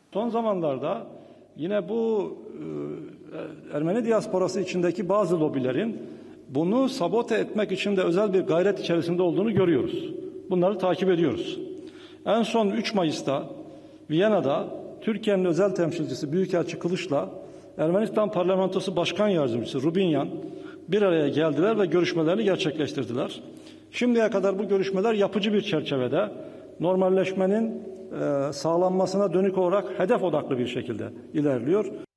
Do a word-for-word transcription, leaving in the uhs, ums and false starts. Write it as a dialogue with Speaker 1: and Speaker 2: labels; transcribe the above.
Speaker 1: Son zamanlarda yine bu e, Ermeni diasporası içindeki bazı lobilerin bunu sabote etmek için de özel bir gayret içerisinde olduğunu görüyoruz. Bunları takip ediyoruz. En son üç Mayıs'ta Viyana'da Türkiye'nin özel temsilcisi Büyükelçi Kılıç'la Ermenistan Parlamentosu Başkan Yardımcısı Rubinyan bir araya geldiler ve görüşmelerini gerçekleştirdiler. Şimdiye kadar bu görüşmeler yapıcı bir çerçevede normalleşmenin e, sağlanmasına dönük olarak hedef odaklı bir şekilde ilerliyor.